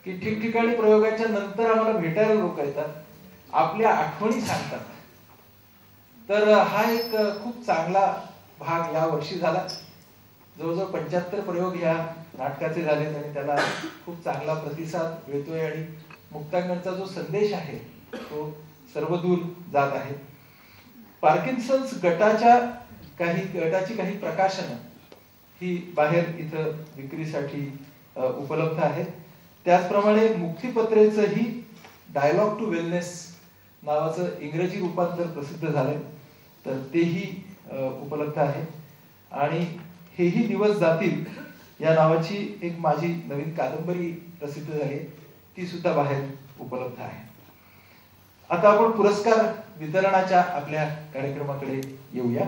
की ठिकठिकाणी प्रयोगाच्या नंतर आम्हाला भेटायला लोक येतात, आपल्या आठवणी सांगतात. तर हा एक खूप चांगला भाग या वर्षी झाला. जवळजवळ 75 प्रयोग ह्या नाटकाचे झालेत आणि त्याला खूप चांगला प्रतिसाद मिळतोय आणि मुक्तांगणचा जो संदेश आहे तो सर्वदूर जात आहे. पार्किन्सन्स गटाची काही प्रकाशनं ही बाहेर इथं विक्रीसाठी उपलब्ध आहेत. त्याचप्रमाणे मुक्तिपत्रेचंही डायलॉग टू वेलनेस नावाचं इंग्रजी रूपांतर प्रसिद्ध झालंय, तर तेही उपलब्ध आहे. आणि हेही दिवस जातील या नावाची एक माझी नवीन कादंबरी प्रसिद्ध झाली, ती सुद्धा बाहेर उपलब्ध आहे. आता आपण पुरस्कार वितरणाच्या आपल्या कार्यक्रमाकडे येऊया.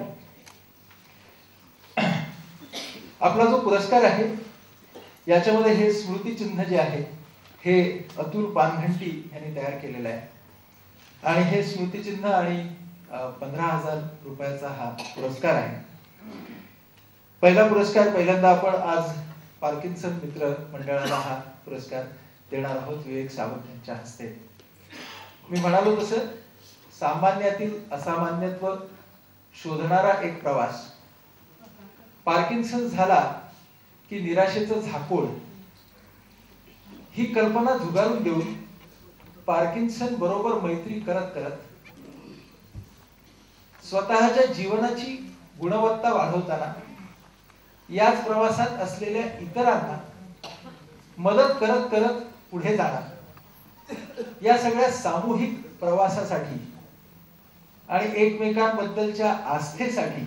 आपला जो पुरस्कार आहे याच्यामध्ये हे स्मृतिचिन्ह जे आहे हे अतुल पानघंटी यांनी तयार केलेलं आहे आणि हे स्मृतिचिन्ह आणि 15,000 रुपयाचा हा पुरस्कार आहे. पहिला पुरस्कार पहिल्यांदा आपण आज पार्किन्सन मित्र मंडळाला हा पुरस्कार देणार आहोत विवेक सावंत यांच्या हस्ते. मी म्हणालो तसं सामान्यातील असामान्यत्व शोधणारा एक प्रवास. पार्किन्सन झाला की निराशेचं झाकोळ ही कल्पना झुगारून देऊन पार्किन्सन बरोबर मैत्री करत करत स्वतःच्या जीवनाची गुणवत्ता वाढवताना याच प्रवासात असलेल्या इतरांना मदत करत करत पुढे जाणार. या सगळ्या सामूहिक प्रवासासाठी आणि एकमेकांबद्दलच्या आस्थेसाठी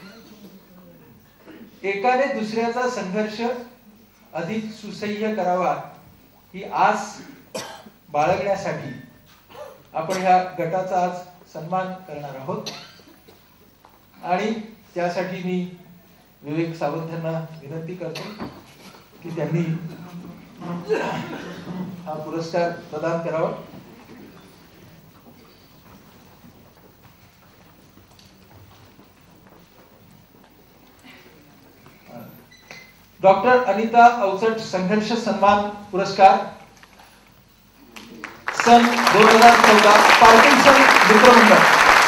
एकाने दुसऱ्याचा संघर्ष अधिक सुसह्य करावा ही आस बाळगण्यासाठी आपण ह्या गटाचा आज सन्मान करणार आहोत. आणि त्यासाठी मी विवेक सावंत यांना विनंती करतो की त्यांनी हा पुरस्कार प्रदान करावा. डॉक्टर अनिता अवचट संघर्ष सन्मान पुरस्कार सन 2014 पार्किन्सन मित्रमंडळ.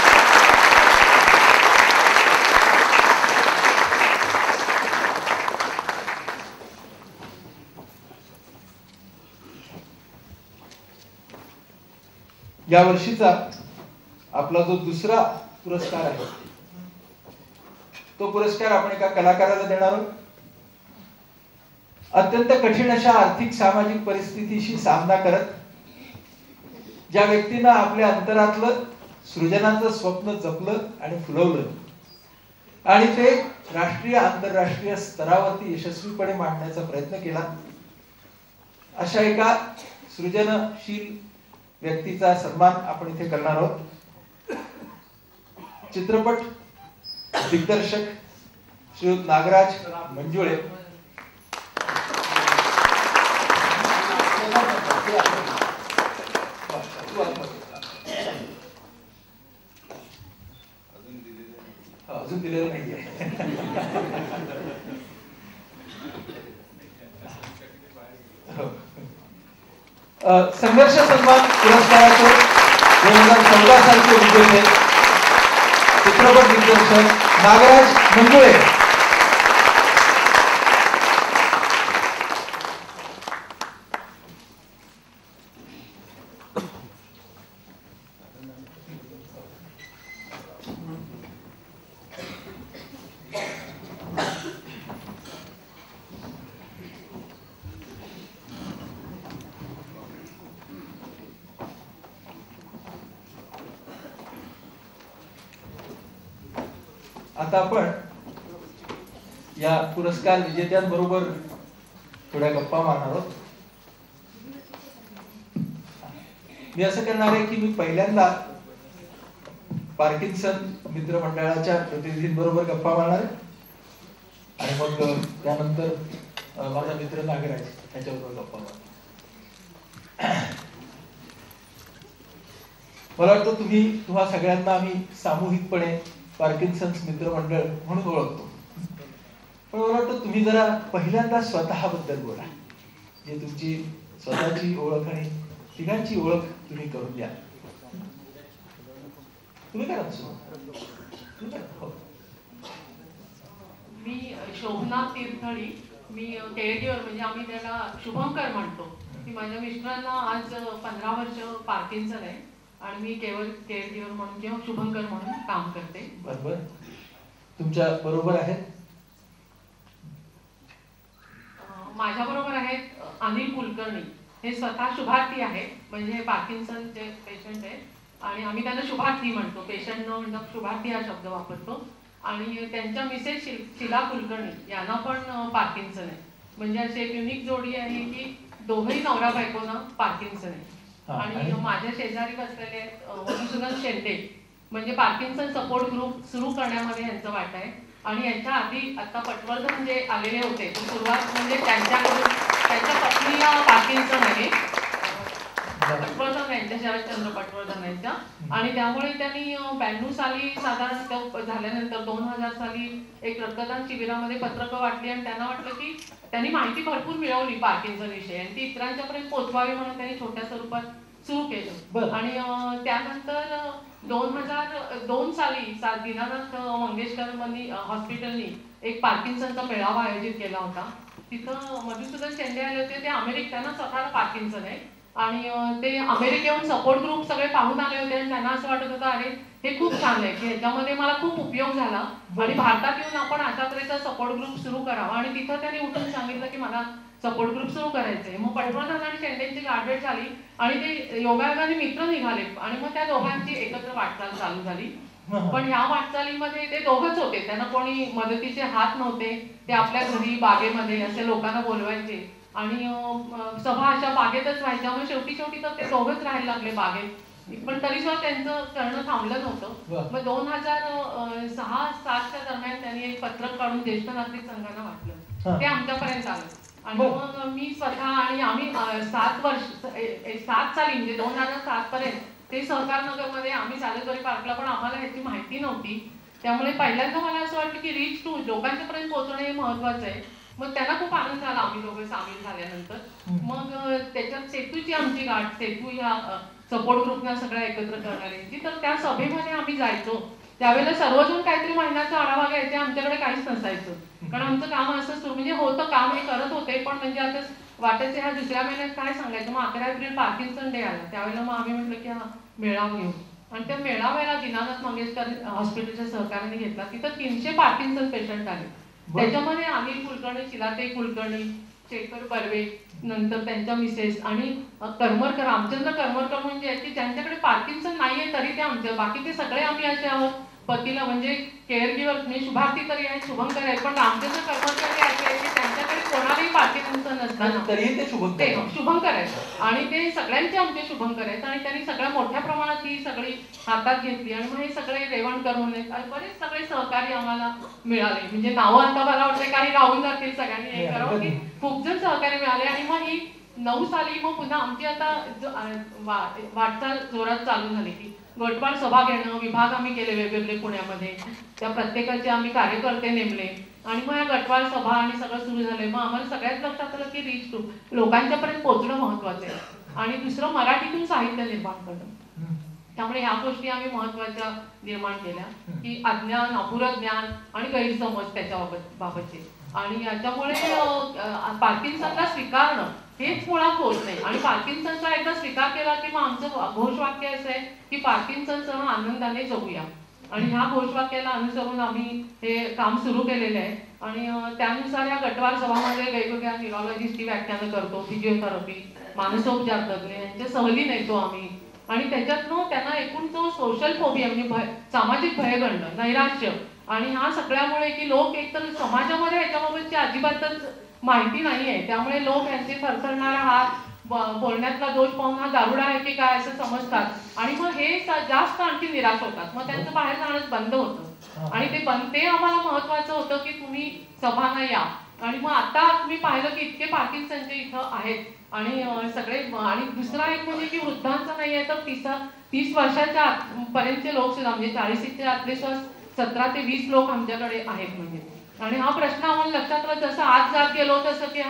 या वर्षीचा आपला जो दुसरा पुरस्कार आहे तो पुरस्कार आपण एका कलाकाराला देणार आहोत. अत्यंत कठीण अशा आर्थिक सामाजिक परिस्थितीशी सामना करत ज्या व्यक्तीनं आपल्या अंतरातलं सृजनाचं स्वप्न जपलं आणि फुलवलं आणि ते राष्ट्रीय आंतरराष्ट्रीय स्तरावरती यशस्वीपणे मांडण्याचा प्रयत्न केला, अशा एका सृजनशील व्यक्तीचा सन्मान आपण इथे करणार आहोत. चित्रपट दिग्दर्शक श्री नागराज मंजुळे. अजून दिलेलं नाहीये. संघर्ष सन्मान पुरस्काराचे 2014 सालचे विजेते चित्रपट दिग्दर्शक नागराज मंजुळे. आता आपण या पुरस्कार विजेत्यांबरोबर थोड्या गप्पा मारणार आहोत. मी असं करणार आहे की मी पहिल्यांदा पार्किन्सन मित्र मंडळाच्या प्रतिनिधींबरोबर गप्पा मारणार आहे आणि मग त्यानंतर माझा मित्र नागराज त्याच्याबरोबर गप्पा मारणार. मला वाटतं तुम्हा सगळ्यांना आम्ही सामूहिकपणे पार्किन्सन्स मित्र मंडळ म्हणून ओळखतो, पण मला वाटतं तुम्ही जरा पहिल्यांदा स्वतःबद्दल बोला, जे तुमची स्वतःची ओळख आणि तिघांची ओळख तुम्ही करून द्या. तुम्ही करा हो. मी शोभना तीर्थळी. मी केळगीवर, म्हणजे आम्ही त्याला शुभंकर म्हणतो, की माझ्या मिस्टरांना आज 15 वर्ष पार्किन्सन आहे आणि मी केवळ केळगीवर म्हणून किंवा शुभंकर म्हणून काम करते. बरोबर. तुमच्या बरोबर आहेत? माझ्या बरोबर आहेत अनिल कुलकर्णी. हे स्वतः शुभार्थी आहेत, म्हणजे हे पार्किन्सनचे पेशंट आहेत आणि आम्ही त्यांना शुभार्थी म्हणतो, पेशंट न म्हणता शुभार्थी हा शब्द वापरतो. आणि त्यांच्या मिसेस शिला कुलकर्णी यांना पण पार्किन्सन आहे. म्हणजे अशी एक युनिक जोडी आहे की दोघंही नवरा बायकोना पार्किन्सन आहे. आणि माझ्या शेजारी बसलेले मधुसूदन शेंडे, म्हणजे पार्किन्सन सपोर्ट ग्रुप सुरू करण्यामध्ये यांचं वाटा आहे. आणि यांच्या आधी आता पटवर्धन जे आलेले होते, सुरुवात म्हणजे त्यांच्याकडून त्यांच्या पत्नीला पार्किन्सन आहे, पटवर्धन यांच्या, शरदचंद्र पटवर्धन यांच्या. आणि त्यामुळे त्यांनी 92 साली साधारण झाल्यानंतर 2000 साली एक रक्तदान शिबिरामध्ये पत्रकं वाटली आणि त्यांना वाटलं की त्यांनी माहिती भरपूर मिळवली पार्किन्सन विषयी आणि ती इतरांच्यापर्यंत पोहोचवावी म्हणून त्यांनी छोट्या स्वरूपात सुरू केलं. आणि त्यानंतर 2002 साली दीनानाथ मंगेशकर हॉस्पिटलनी एक पार्किन्सनचा मेळावा आयोजित केला होता. तिथं मधुसूदन शेंडे आले होते. ते त्यांना स्वतःला पार्किन्सन आहे आणि ते अमेरिकेहून सपोर्ट ग्रुप सगळे पाहून आले होते आणि त्यांना असं वाटत होतं अरे हे खूप छान आहे की ह्याच्यामध्ये मला खूप उपयोग झाला आणि भारतात येऊन आपण अशा तऱ्हेचा सपोर्ट ग्रुप सुरू करावा. आणि तिथं त्यांनी उठून सांगितलं की मला सपोर्ट ग्रुप सुरू करायचंय. मग पटवर्धन आणि शेंडेंची गाठभेट झाली आणि ते योगायोगाने मित्र निघाले आणि मग त्या दोघांची एकत्र वाटचाल चालू झाली. पण ह्या वाटचालीमध्ये ते दोघंच होते, त्यांना कोणी मदतीचे हात नव्हते. ते आपल्या घरी बागेमध्ये असे लोकांना बोलवायचे आणि सभा अशा बागेतच व्हायच्या. मग शेवटी तर ते दोघंच राहायला लागले बागेत. पण तरी सुद्धा त्यांचं करणं थांबलं नव्हतं. मग 2006-07च्या दरम्यान त्यांनी एक पत्रक काढून ज्येष्ठ नागरिक संघांना वाटलं. ते आमच्यापर्यंत आलं आणि मग मी स्वतः आणि आम्ही 7 साली म्हणजे 2007 पर्यंत ते सहकार नगरमध्ये आम्ही सालेश्वरी पार्कला, पण आम्हाला ह्याची माहिती नव्हती. त्यामुळे पहिल्यांदा मला असं वाटलं की रीच टू लोकांच्यापर्यंत पोहोचणं हे महत्वाचं आहे. मग त्यांना खूप आनंद झाला आम्ही दोघे सामील झाल्यानंतर. मग त्याच्यात सेतूची आमची गाठ, सेतू ह्या सपोर्ट ग्रुपना सगळ्या एकत्र करणाऱ्यांची, तर त्या सभेमध्ये आम्ही जायचो. त्यावेळेला सर्वजण काहीतरी महिन्याचा आढावा घ्यायचे, आमच्याकडे काहीच नसायचं. कारण आमचं काम असं सुरू म्हणजे होतं, काम हे करत होते, पण म्हणजे आता वाटायचं ह्या दुसऱ्या महिन्यात काय सांगायचं. मग 11 एप्रिल पार्किन्सन डे आला. त्यावेळेला मग आम्ही म्हटलं की हा मेळावा घेऊ आणि त्या मेळाव्याला दीनानाथ मंगेशकर हॉस्पिटलच्या सहकार्याने घेतला. तिथं 300 पार्किन्सन पेशंट आले. त्याच्यामध्ये अनिल कुलकर्णी, शिलाताई कुलकर्णी, शेखर बर्वे, नंतर त्यांच्या मिसेस आणि करमरकर, रामचंद्र करमरकर म्हणजे की ज्यांच्याकडे पार्किन्सन नाहीये तरी ते आमच्या, बाकी ते सगळे आम्ही असे आहोत. पतीला म्हणजे केअर गिव्हर म्हणजे शुभार्थी तरी आहे, शुभंकर आहे, पण रामचंद्र करमरकर हे असे आहे की त्यांच्याकडे कोणालाही पार्किन्सन नसताना तरी ते शुभंकर आहेत आणि ते सगळ्यांचे आमचे शुभंकर आहेत. आणि त्यांनी सगळ्या मोठ्या प्रमाणात ही सगळी हातात घेतली आणि मग हे सगळे रेवणकर म्हणून आणि बरेच सगळे सहकारी आम्हाला मिळाले. म्हणजे नावं आता मला वाटतं काही राहून जातील, सगळ्यांनी हे करावं की खूप जण सहकारी मिळाले. आणि मग ही 9 साली मग पुन्हा आमची आता वाटचाल जोरात चालू झाली की गटवाढ सभा घेणं, विभाग आम्ही केले वेगवेगळे पुण्यामध्ये, त्या प्रत्येकाचे आम्ही कार्यकर्ते नेमले आणि मग या गटवाढ सभा आणि सगळं सुरू झालंय. मग आम्हाला सगळ्यात लक्षात आलं की रीच टू लोकांच्यापर्यंत पोहोचणं महत्वाचं आहे आणि दुसरं मराठीतून साहित्य निर्माण करणं. त्यामुळे ह्या गोष्टी आम्ही महत्वाच्या निर्माण केल्या की अज्ञान, अपुरं ज्ञान आणि गैरसमज त्याच्याबाबतचे. आणि याच्यामुळे पार्किन्सनला स्वीकारणं हेच मुळात होत नाही. आणि पार्किन्सनचा एकदा स्वीकार केला की मग आमचं घोषवाक्य असं आहे की पार्किन्सनसह आनंदाने जगूया. आणि ह्या घोषवाक्याला अनुसरून आम्ही हे काम सुरू केलेलं आहे. आणि त्यानुसार या गटवाढ सभामध्ये वेगवेगळ्या न्यूरोलॉजिस्टची व्याख्यानं करतो, फिजिओथेरपी, मानसोपचार तज्ञ यांच्या सहली नेतो आम्ही. आणि त्याच्यातनं त्यांना एकूण जो सोशल फोबिया म्हणजे सामाजिक भयगंड, नैराश्य आणि ह्या सगळ्यामुळे की लोक एकतर समाजामध्ये याच्याबाबतची अजिबातच माहिती नाही आहे, त्यामुळे लोक यांचे थरथरणारा हात, बोलण्यातला दोष पाहून हा दारुडा आहे की काय असं समजतात आणि मग हे जास्त आणखी निराश होतात. मग त्यांचं बाहेर जाणंच बंद होतं आणि ते आम्हाला महत्वाचं होतं की तुम्ही सभांना या. आणि मग आता तुम्ही पाहिलं की इतके पार्किन्सनचे इथं आहेत आणि सगळे. आणि दुसरा एक म्हणजे की वृद्धांचं नाही आहे तर 30 वर्षाच्या पर्यंतचे लोक सुद्धा म्हणजे 40च्या आतले 17 ते 20 लोक आमच्याकडे आहेत म्हणजे. आणि हा प्रश्न आम्हाला लक्षात आला जसं आज जात गेलो तसं की हा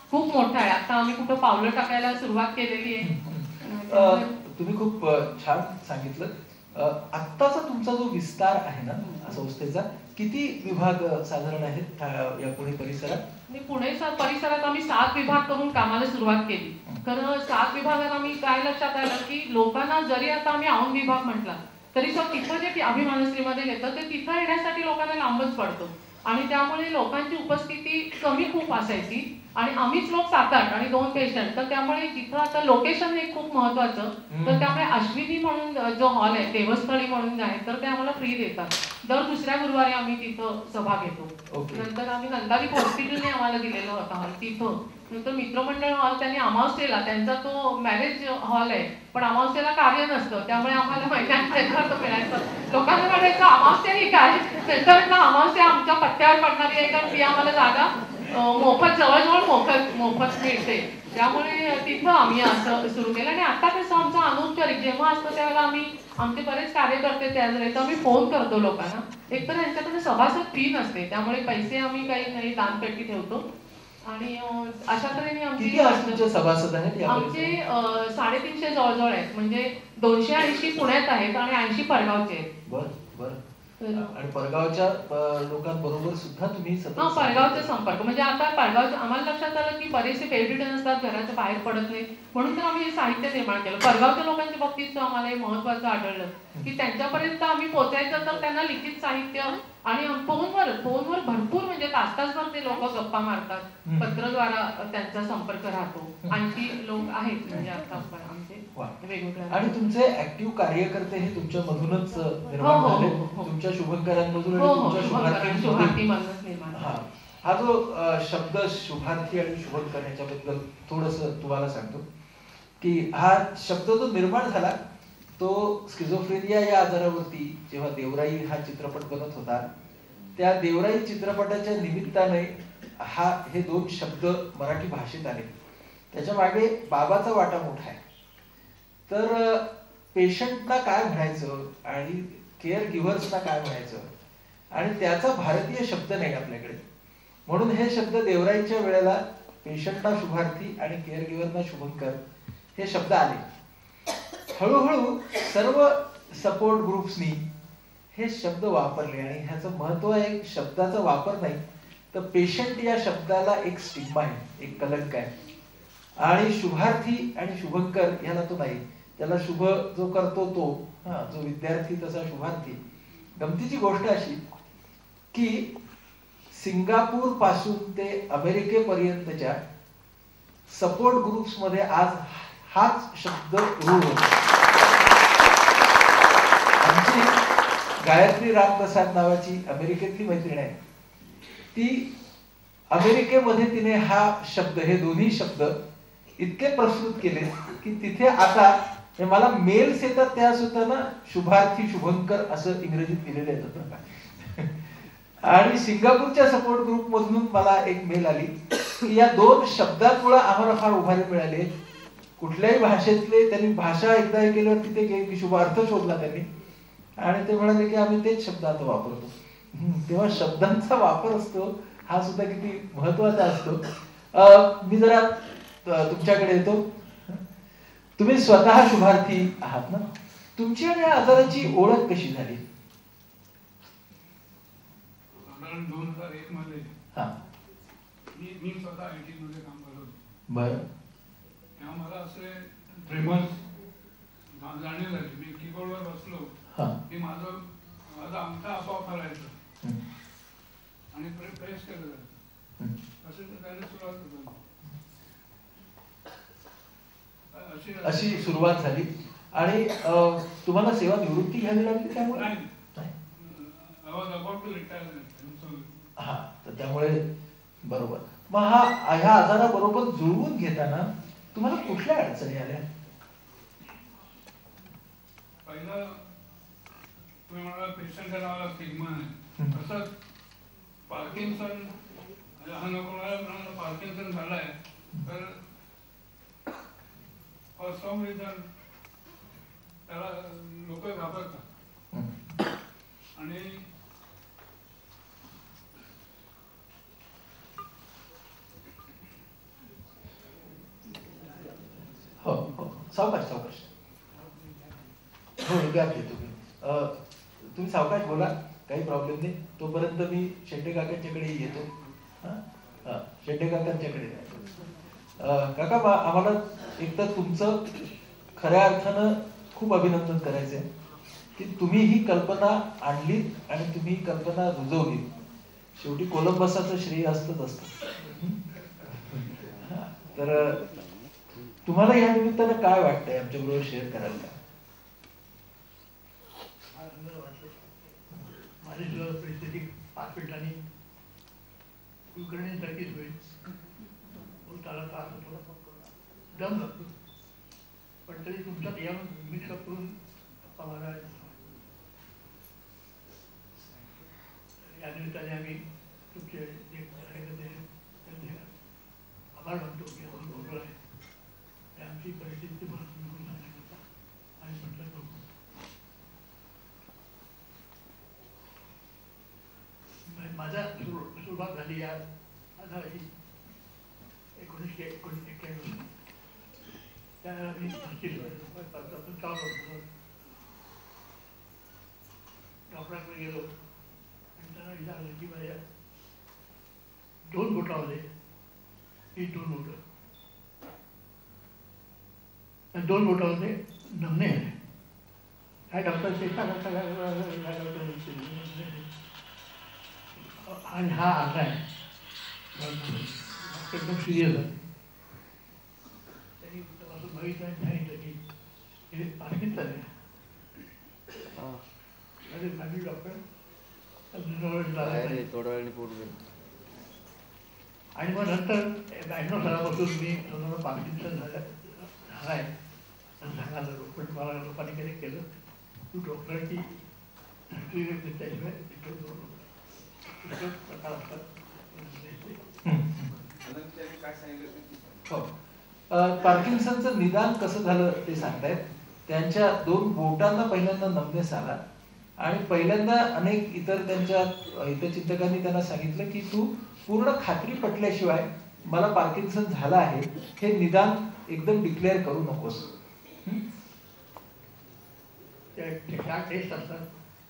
खूप मोठा आहे. आता आम्ही कुठं पावलं टाकायला सुरुवात केलेली आहे. तुम्ही खूप छान सांगितलं. आत्ताचा तुमचा जो विस्तार आहे ना संस्थेचा, किती विभाग साधारण आहेत या पुणे परिसरात? पुणे परिसरात आम्ही 7 विभाग करून कामाला सुरुवात केली. कारण 7 विभागात आम्ही काय लक्षात आलं की लोकांना जरी आता आम्ही औंध विभाग म्हटला तरी तिथं जे अभिमानश्रीमध्ये घेतं ते तिथं येण्यासाठी लोकांना लांबच पडतो आणि त्यामुळे लोकांची उपस्थिती कमी खूप असायची आणि आम्हीच लोक 7-8 आणि 2 पेशंट. तर त्यामुळे जिथं आता लोकेशन हे खूप महत्वाचं. तर त्यामुळे अश्विनी म्हणून जो हॉल आहे देवस्थळी म्हणून आहे तर ते आम्हाला फ्री देतात. दर दुसऱ्या गुरुवारी आम्ही तिथं सभा घेतो. नंतर आम्ही नंदाविक हॉस्पिटलने आम्हाला दिलेला होता हॉल तिथं. नंतर मित्रमंडळ हॉल त्यांनी अमावस्येला त्यांचा तो मॅरेज हॉल आहे पण अमावस्येला कार्य नसतं त्यामुळे आम्हाला महिन्यात मिळायचं. लोकांना वाटायचं अमावस्या ही काय, नंतर अमावस्या आमच्या पत्त्यावर पडणारी आहे कारण ती आम्हाला जागा मोफत जवळजवळ मोफत मिळते. त्यामुळे तिथं आम्ही असं सुरू केलं आणि आता कसं आमचं अनौपचारिक जेव्हा असतं त्यावेळेला आम्ही आमचे बरेच कार्यकर्ते त्यावेळेस आम्ही फोन करतो लोकांना. एकतर यांच्याकडे सभासद फी नसते त्यामुळे पैसे आम्ही काही नाही दानपेटी ठेवतो आणि अशा तऱ्हेने आमचे सभासद आहेत. आमचे 350 जवळजवळ आहेत. म्हणजे 280 पुण्यात आहेत आणि 80 परगावचे आहेत. बरं. आणि परगावच्या लोकांबरोबर सुद्धा तुम्ही परगावचा संपर्क म्हणजे आता परगावच्या आम्हाला लक्षात आलं की बरेचसे बेडरिडन असतात, घराच्या बाहेर पडत नाही म्हणून तर आम्ही हे साहित्य निर्माण केलं. परगावच्या लोकांच्या बाबतीत आम्हाला हे महत्वाचं आढळलं की त्यांच्यापर्यंत आम्ही पोहोचायचं तर त्यांना लिखित साहित्य आणि फोनवर भरपूर म्हणजे तास-तासभर ते लोक गप्पा मारतात. पत्रद्वारा त्यांचा संपर्क राहतो. आणखी लोक आहेत म्हणजे आता आमचे वेगवेगळे. आणि तुमचे ऍक्टिव्ह कार्यकर्ते हे तुमच्या मधूनच निर्माण झाले, तुमच्या शुभंकरांमधून आणि तुमच्या शुभार्थीमधूनच निर्माण. हा जो शब्द शुभार्थी आणि शुभंकर ह्याच्याबद्दल थोडस तुम्हाला सांगतो की हा शब्द जो निर्माण झाला तो स्किझोफ्रेनिया या आजारावरती जेव्हा देवराई हा चित्रपट बनत होता त्या देवराई चित्रपटाच्या निमित्ताने हे 2 शब्द मराठी भाषेत आले. त्याच्या मागे बाबाचा वाटा मोठा आहे. तर पेशंटला काय म्हणायचं आणि केअर गिव्हर्सना काय म्हणायचं आणि त्याचा भारतीय शब्द नाही आपल्याकडे, म्हणून हे शब्द देवराईच्या वेळेला पेशंटला शुभार्थी आणि केअर गिव्हरना शुभंकर हे शब्द आले. हळूहळू सर्व सपोर्ट ग्रुप्सनी हे शब्द वापरले आणि ह्याचं महत्व आहे शब्दाचा वापर नाही तर पेशंट या शब्दाला एक स्टिग्मा आहे, एक कलंक आहे आणि शुभार्थी आणि शुभंकर याला तो नाही. त्याला शुभ जो करतो तो जो विद्यार्थी तसा शुभार्थी. गमतीची गोष्ट अशी की सिंगापूर पासून ते अमेरिकेपर्यंतच्या सपोर्ट ग्रुप्स मध्ये आज हाच शब्द रूढ होतो. आमची गायत्री रामप्रसाद नावाची अमेरिकेतली मैत्रीण आहे. ती अमेरिकेमध्ये तिने हा शब्द हे दोन्ही शब्द इतके प्रस्तुत केले की तिथे आता मला मेल्स येतात त्या सुद्धा ना शुभार्थी शुभंकर असं इंग्रजीत दिलेलं येतं. आणि सिंगापूरच्या सपोर्ट ग्रुप मधून मला एक मेल आली की या 2 शब्दांमुळे आम्हाला फार उभारी मिळाली. कुठल्याही भाषेतले त्यांनी भाषा एकदा हे केल्यावर तिथे की शुभ अर्थ शोधला त्यांनी आणि ते म्हणाले की आम्ही तेच शब्द आता वापरतो. तेव्हा शब्दांचा वापर असतो हा सुद्धा किती महत्वाचा असतो. मी जरा तुमच्याकडे येतो. तुम्ही स्वतः शुभार्थी आहात ना, तुमची आणि या आजाराची ओळख कशी झाली? 2001 मध्ये मी स्वतः IT मध्ये काम करत होतो. बरं. तेव्हा मला असे ट्रेमर्स जाणीव झाली. मी कीबोर्डवर बसलो की माझा अंगठा आपोआप हलायचा आणि प्रेस केलं जायचं. असं त्याने सुरुवात होती. अशी सुरुवात झाली आणि तुम्हाला सेवा निवृत्ती घ्यावी लागली त्यामुळे? हा, तर त्यामुळे बरोबर. मग ह्या आजाराबरोबर जुळवून घेताना तुम्हाला कुठल्या अडचणी आल्या? पहिला तुम्ही म्हणाला पेशंटच्या नावाला स्टिग्मा आहे. असं पार्किन्सन हा नको म्हणाला पार्किन्सन झालाय तर फॉर सम रिझन त्याला लोक घाबरतात आणि हो हो, सावकाश सावकाश. हो, घ्या तुम्ही सावकाश बोला, काही प्रॉब्लेम नाही. तोपर्यंत मी शेट्टे काकांच्याकडे येतो. शेट्टे काकांच्याकडे काका, आम्हाला एकतर तुमचं खऱ्या अर्थानं खूप अभिनंदन करायचंय की तुम्ही ही कल्पना आणलीत आणि तुम्ही ही कल्पना रुजवलीत. शेवटी कोलंबसाचं श्रेय असतंच असतं. तर तुम्हाला या निमित्तानं काय वाटतंय, आमच्या बरोबर शेअर कराल का? माझी सुद्धा परिस्थिती 5 मिनिटांनी करण्यासारखीच होईल. त्याला दम लागतो, पण तरी तुमच्यात या मिक्सअप करून आम्हाला या निमित्ताने आम्ही तुमचे जे त्यांचे आभार मानतो की बरोबर आहे. आमची परिस्थिती तुम्हाला समजून सांगण्याकरता आणि म्हटलं नको. माझा सुरुवात झाली या 1991 त्यावेळेला मी 35 वर्षापासून चालू होतो. डॉक्टरांकडे गेलो आणि त्यांना विचारलं की माझ्या 2 बोटामध्ये ही 2 बोटं आणि 2 बोटामध्ये नमणे आहे. काय डॉक्टर आणि हा आकडा आहे एकदम सिरियस आहे. त्यांनी असं बघितलं सांगितलं की हे पार्किन्सन आहे. अरे माझी डॉक्टर थोड्या वेळाने पोट गेलं. आणि मग नंतर 92 सालापासून मी स्वतःला पार्किन्सन झालाय सांगायला. पण मला लोकांनी कधी केलं तू डॉक्टरांची त्याशिवाय प्रकार असतात. पार्किन्सनचं निदान कसं झालं ते सांगतायत. त्यांच्या 2 बोटांना पहिल्यांदा नमनेस आला आणि पहिल्यांदा अनेक इतर त्यांच्या हितचिंतकांनी त्यांना सांगितलं की तू पूर्ण खात्री पटल्याशिवाय मला पार्किन्सन झाला आहे हे निदान एकदम डिक्लेअर करू नकोस. त्या टेस्ट असतात.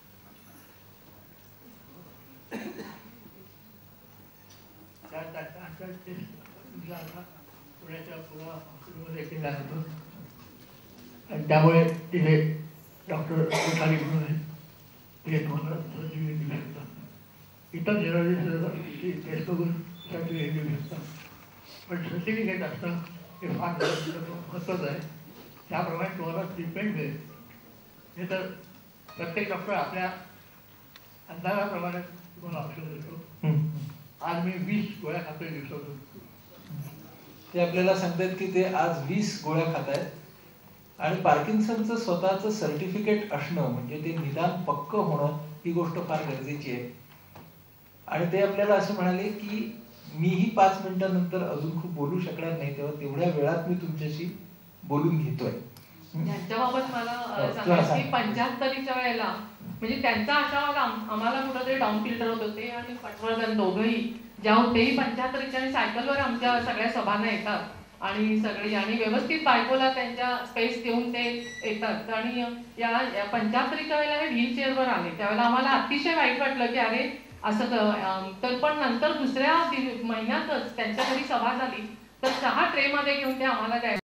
पुण्याच्या पुन्हा हॉस्पिटलमध्ये केला होतो आणि त्यामुळे तिथे डॉक्टर कोठारी म्हणून आहे ते तुम्हाला सर्टिफिकेट देऊ शकतात. इतर जनरली टेस्ट बघून सर्टिफिकेट देऊ शकतात. पण सर्टिफिकेट असणं हे फार महत्त्वाचं आहे. त्याप्रमाणे तुम्हाला ट्रीटमेंट मिळेल. हे तर प्रत्येक डॉक्टर आपल्या अंदाजाप्रमाणे तुम्हाला औषध देतो. आज मी 20 गोळ्या खातोय दिवसातून. ते आपल्याला सांगतात की ते आज 20 गोळ्या खात आहेत आणि पार्किन्सनचं स्वतःचं सर्टिफिकेट असणं म्हणजे ते निदान पक्क होणं ही गोष्ट फार गरजेची आहे. आणि ते आपल्याला असं म्हणाले की मीही 5 मिनिटांनंतर अजून खूप बोलू शकणार नाही, तेव्हा तेवढ्या वेळात मी तुमच्याशी बोलून घेतोय. यांच्याबाबत मला सांगायचं की 75च्या वेळेला म्हणजे त्यांचा आशावाद आम्हाला कुठंतरी डाऊन फिल्टर होत होते आणि पटवर्धन दोघंही जेव्हा तेही 75च्या आणि सायकलवर आमच्या सगळ्या सभांना येतात आणि सगळी आणि व्यवस्थित बायकोला त्यांच्या स्पेस देऊन ते येतात. आणि या 75च्या वेळेला हे व्हीलचेअरवर आले त्यावेळेला आम्हाला अतिशय वाईट वाटलं की अरे असं. तर पण नंतर दुसऱ्या महिन्यातच त्यांच्या घरी सभा झाली तर 6 ट्रेमध्ये घेऊन ते आम्हाला द्यायला